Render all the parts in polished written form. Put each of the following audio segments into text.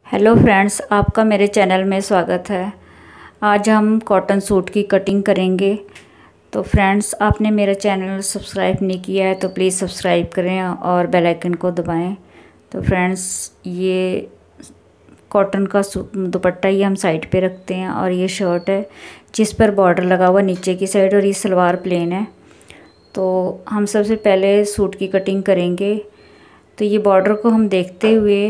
Hello friends, आपका मेरे channel में स्वागत है। आज हम कॉटन सूट की कटिंग करेंगे। तो फ्रेंड्स, आपने मेरा चैनल सब्सक्राइब नहीं किया है तो प्लीज़ सब्सक्राइब करें और बेल आइकन को दबाएं। तो फ्रेंड्स, ये कॉटन का दुपट्टा ये हम साइड पे रखते हैं और ये शर्ट है जिस पर बॉर्डर लगा हुआ नीचे की साइड और ये सलवार प्लेन है। तो हम सबसे पहले सूट की कटिंग करेंगे। तो ये बॉर्डर को हम देखते हुए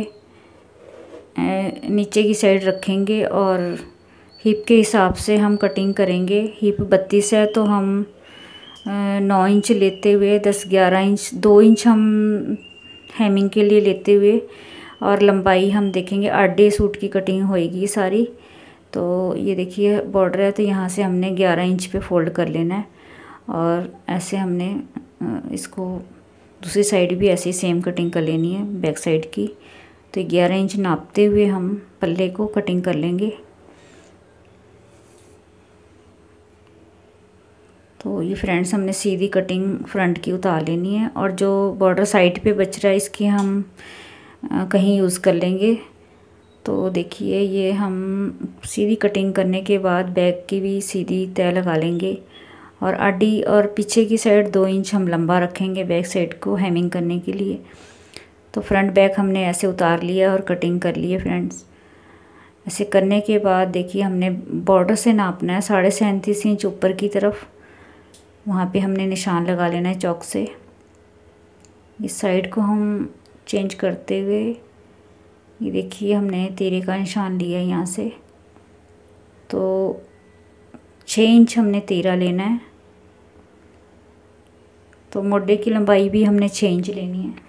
नीचे की साइड रखेंगे और हिप के हिसाब से हम कटिंग करेंगे। हिप 32 है तो हम 9 इंच लेते हुए 10-11 इंच 2 इंच हम हेमिंग के लिए लेते हुए और लंबाई हम देखेंगे 8 सूट की कटिंग होएगी सारी। तो ये देखिए बॉर्डर है तो यहाँ से हमने 11 इंच पे फोल्ड कर लेना है और ऐसे हमने इसको दूसरी साइड भी ऐसे ही सेम कटिंग कर लेनी है बैक साइड की। तो 11 इंच नापते हुए हम पल्ले को कटिंग कर लेंगे। तो ये फ्रेंड्स, हमने सीधी कटिंग फ्रंट की उतार लेनी है और जो बॉर्डर साइड पे बच रहा है इसकी हम कहीं यूज़ कर लेंगे। तो देखिए ये हम सीधी कटिंग करने के बाद बैक की भी सीधी तय लगा लेंगे और आडी और पीछे की साइड 2 इंच हम लंबा रखेंगे बैक साइड को हेमिंग करने के लिए। तो फ्रंट बैक हमने ऐसे उतार लिया और कटिंग कर ली है फ्रेंड्स। ऐसे करने के बाद देखिए हमने बॉर्डर से नापना है 37.5 इंच ऊपर की तरफ, वहाँ पे हमने निशान लगा लेना है चौक से। इस साइड को हम चेंज करते हुए ये देखिए हमने तीरे का निशान लिया है यहाँ से। तो 6 इंच हमने तीरा लेना है। तो मोढे की लंबाई भी हमने 6 इंच लेनी है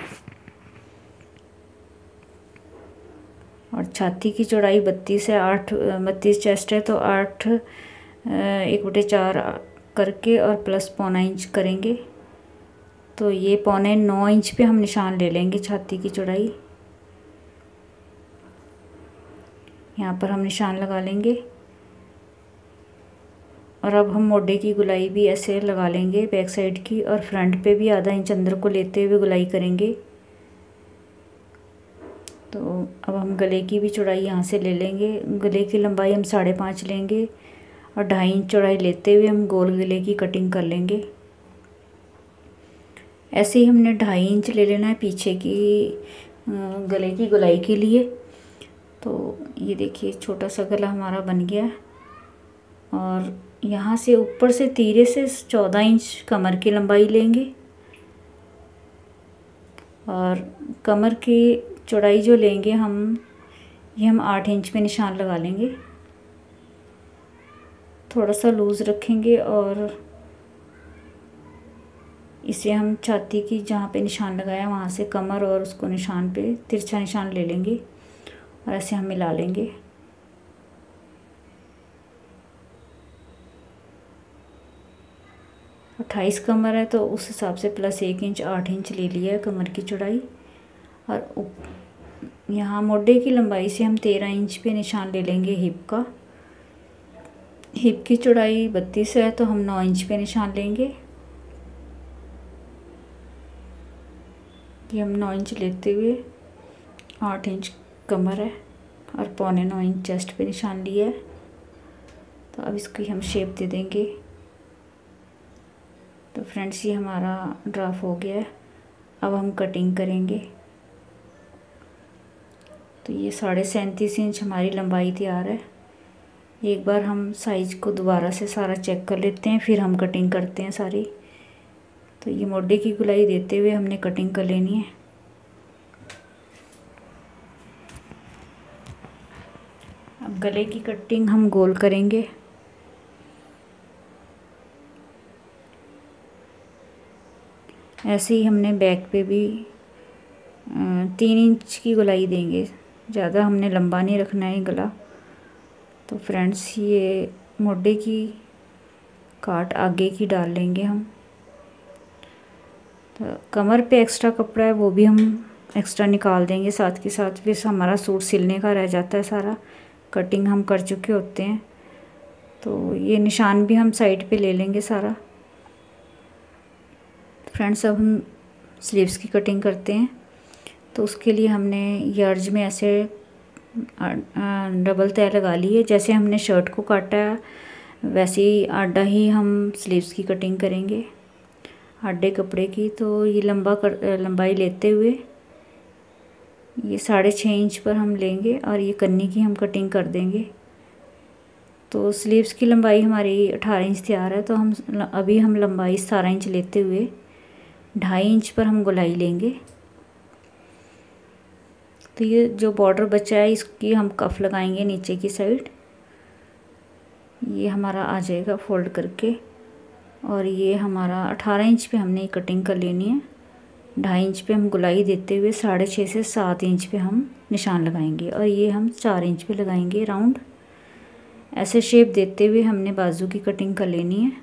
और छाती की चौड़ाई 32 है। 32 चेस्ट है तो 8 1/4 करके और प्लस पौना इंच करेंगे। तो ये 8.25 इंच पे हम निशान ले लेंगे छाती की चौड़ाई। यहाँ पर हम निशान लगा लेंगे और अब हम मोढे की गुलाई भी ऐसे लगा लेंगे बैक साइड की और फ्रंट पे भी आधा इंच अंदर को लेते हुए गुलाई करेंगे। तो अब हम गले की भी चौड़ाई यहाँ से ले लेंगे। गले की लंबाई हम 5.5 लेंगे और 2.5 इंच चौड़ाई लेते हुए हम गोल गले की कटिंग कर लेंगे। ऐसे ही हमने 2.5 इंच ले लेना है पीछे की गले की गुलाई के लिए। तो ये देखिए छोटा सा गला हमारा बन गया है और यहाँ से ऊपर से तीरे से 14 इंच कमर की लंबाई लेंगे और कमर की चौड़ाई जो लेंगे हम 8 इंच पे निशान लगा लेंगे। थोड़ा सा लूज़ रखेंगे और इसे हम छाती की जहाँ पे निशान लगाया वहाँ से कमर और उसको निशान पे तिरछा निशान ले लेंगे और ऐसे हम मिला लेंगे। और 28 कमर है तो उस हिसाब से प्लस 1 इंच 8 इंच ले लिया है कमर की चौड़ाई। और यहाँ मोढे की लंबाई से हम 13 इंच पे निशान ले लेंगे हिप का। हिप की चौड़ाई 32 है तो हम 9 इंच पे निशान लेंगे। ये हम 9 इंच लेते हुए 8 इंच कमर है और 8.25 इंच चेस्ट पे निशान लिया है। तो अब इसकी हम शेप दे देंगे। तो फ्रेंड्स, ये हमारा ड्राफ्ट हो गया है। अब हम कटिंग करेंगे। तो ये 37.5 इंच हमारी लंबाई तैयार है। एक बार हम साइज़ को दोबारा से सारा चेक कर लेते हैं, फिर हम कटिंग करते हैं सारी। तो ये मोढे की गुलाई देते हुए हमने कटिंग कर लेनी है। अब गले की कटिंग हम गोल करेंगे। ऐसे ही हमने बैक पे भी 3 इंच की गुलाई देंगे, ज़्यादा हमने लंबा नहीं रखना है गला। तो फ्रेंड्स, ये मोढे की काट आगे की डाल लेंगे हम। तो कमर पे एक्स्ट्रा कपड़ा है वो भी हम एक्स्ट्रा निकाल देंगे साथ के साथ। फिर हमारा सूट सिलने का रह जाता है सारा, कटिंग हम कर चुके होते हैं। तो ये निशान भी हम साइड पे ले लेंगे सारा। फ्रेंड्स, अब हम स्लीव्स की कटिंग करते हैं। तो उसके लिए हमने यार्ज में ऐसे डबल तय लगा ली है। जैसे हमने शर्ट को काटा है वैसे ही आधा ही हम स्लीव्स की कटिंग करेंगे आधे कपड़े की। तो ये लंबाई लेते हुए ये 6.5 इंच पर हम लेंगे और ये कन्नी की हम कटिंग कर देंगे। तो स्लीव्स की लंबाई हमारी 18 इंच तैयार है। तो हम लंबाई 17 इंच लेते हुए 2.5 इंच पर हम गोलाई लेंगे। तो ये जो बॉर्डर बचा है इसकी हम कफ लगाएंगे नीचे की साइड। ये हमारा आ जाएगा फोल्ड करके और ये हमारा 18 इंच पे हमने कटिंग कर लेनी है। 2.5 इंच पे हम गोलाई देते हुए 6.5 से 7 इंच पे हम निशान लगाएंगे और ये हम 4 इंच पे लगाएंगे राउंड। ऐसे शेप देते हुए हमने बाजू की कटिंग कर लेनी है।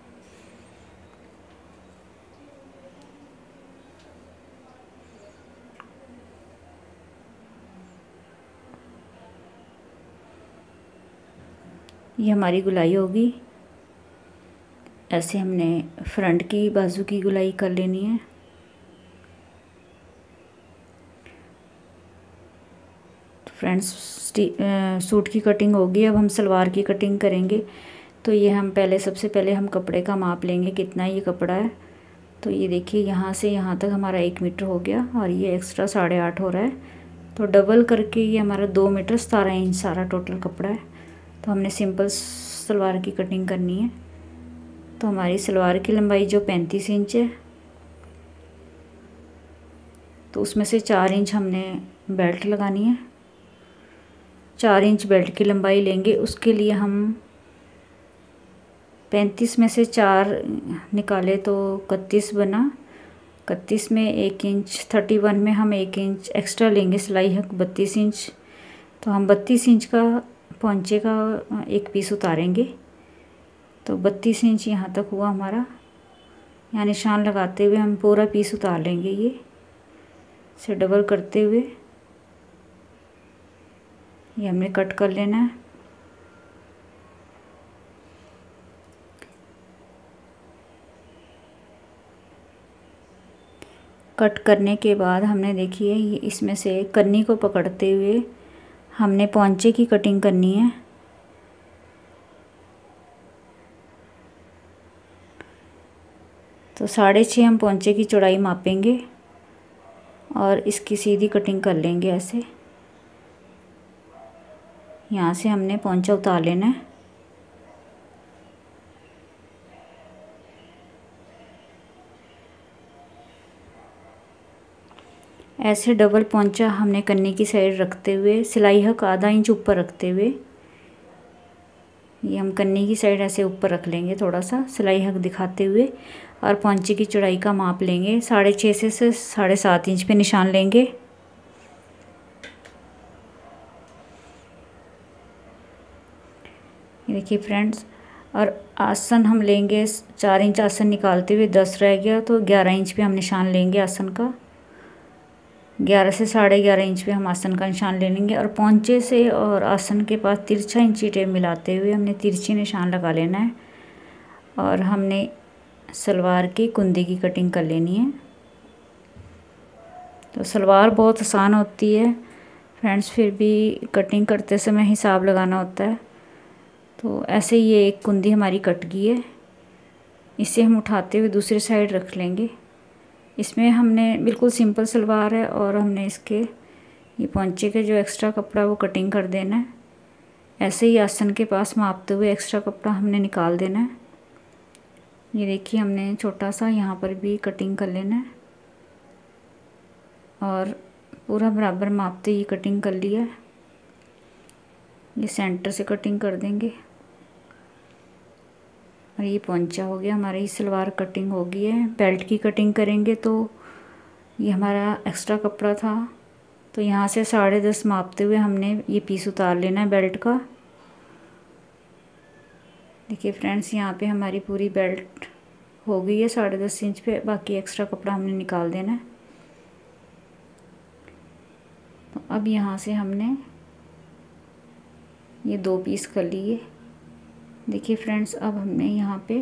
ये हमारी गुलाई होगी। ऐसे हमने फ्रंट की बाजू की गुलाई कर लेनी है। तो फ्रेंड्स सूट की कटिंग होगी। अब हम सलवार की कटिंग करेंगे। तो ये हम सबसे पहले हम कपड़े का माप लेंगे कितना ये कपड़ा है। तो ये देखिए यहाँ से यहाँ तक हमारा 1 मीटर हो गया और ये एक्स्ट्रा 8.5 हो रहा है। तो डबल करके ये हमारा 2 मीटर 17 इंच सारा टोटल कपड़ा है। तो हमने सिंपल सलवार की कटिंग करनी है। तो हमारी सलवार की लंबाई जो 35 इंच है तो उसमें से 4 इंच हमने बेल्ट लगानी है। 4 इंच बेल्ट की लंबाई लेंगे। उसके लिए हम 35 में से 4 निकाले तो 31 बना। 31 में 1 इंच 31 में हम 1 इंच एक्स्ट्रा लेंगे सिलाई हक 32 इंच। तो हम 32 इंच का पोंचे का एक पीस उतारेंगे। तो 32 इंच यहाँ तक हुआ हमारा। यहाँ निशान लगाते हुए हम पूरा पीस उतार लेंगे। ये से डबल करते हुए ये हमने कट कर लेना है। कट करने के बाद हमने देखिए ये इसमें से कन्नी को पकड़ते हुए हमने पोंचे की कटिंग करनी है। तो 6.5 हम पोंचे की चौड़ाई मापेंगे और इसकी सीधी कटिंग कर लेंगे। ऐसे यहाँ से हमने पोंचा उतार लेना है। ऐसे डबल पोंचा हमने कन्नी की साइड रखते हुए सिलाई हक आधा इंच ऊपर रखते हुए ये हम कन्नी की साइड ऐसे ऊपर रख लेंगे थोड़ा सा सिलाई हक दिखाते हुए और पोंचे की चौड़ाई का माप लेंगे। 6.5 से 7.5 इंच पे निशान लेंगे। ये देखिए फ्रेंड्स और आसन हम लेंगे 4 इंच आसन निकालते हुए 10 रह गया तो 11 इंच पे हम निशान लेंगे आसन का। 11 से 11.5 इंच पे हम आसन का निशान ले लेंगे और पोंचे से और आसन के पास तिरछा इंची टेप मिलाते हुए हमने तिरछी निशान लगा लेना है और हमने सलवार की कुंदी की कटिंग कर लेनी है। तो सलवार बहुत आसान होती है फ्रेंड्स, फिर भी कटिंग करते समय हिसाब लगाना होता है। तो ऐसे ये एक कुंदी हमारी कट गई है। इसे हम उठाते हुए दूसरी साइड रख लेंगे। इसमें हमने बिल्कुल सिंपल सलवार है और हमने इसके ये पोंचे के जो एक्स्ट्रा कपड़ा वो कटिंग कर देना है। ऐसे ही आसन के पास मापते हुए एक्स्ट्रा कपड़ा हमने निकाल देना है। ये देखिए हमने छोटा सा यहाँ पर भी कटिंग कर लेना है और पूरा बराबर मापते ही कटिंग कर लिया है। ये सेंटर से कटिंग कर देंगे और ये पोंचा हो गया। हमारी सलवार कटिंग हो गई है। बेल्ट की कटिंग करेंगे तो ये हमारा एक्स्ट्रा कपड़ा था तो यहाँ से 10.5 मापते हुए हमने ये पीस उतार लेना है बेल्ट का। देखिए फ्रेंड्स यहाँ पे हमारी पूरी बेल्ट हो गई है 10.5 इंच पे। बाकी एक्स्ट्रा कपड़ा हमने निकाल देना है। तो अब यहाँ से हमने ये 2 पीस कर लिए। देखिए फ्रेंड्स अब हमने यहाँ पे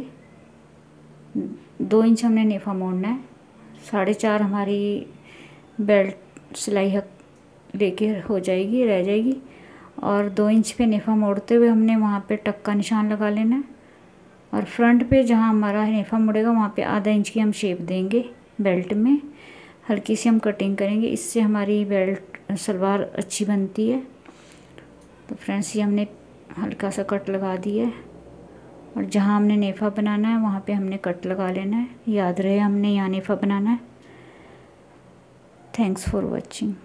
2 इंच हमने नेफा मोड़ना है। 4.5 हमारी बेल्ट सिलाई हक लेके हो जाएगी, रह जाएगी। और 2 इंच पे नेफा मोड़ते हुए हमने वहाँ पे टक का निशान लगा लेना है। और फ्रंट पे जहाँ हमारा नेफा मुड़ेगा वहाँ पे आधा इंच की हम शेप देंगे बेल्ट में। हल्की सी हम कटिंग करेंगे, इससे हमारी बेल्ट सलवार अच्छी बनती है। तो फ्रेंड्स ये हमने हल्का सा कट लगा दिया है और जहाँ हमने नेफा बनाना है वहाँ पे हमने कट लगा लेना है। याद रहे हमने यहाँ नेफा बनाना है। Thanks for watching.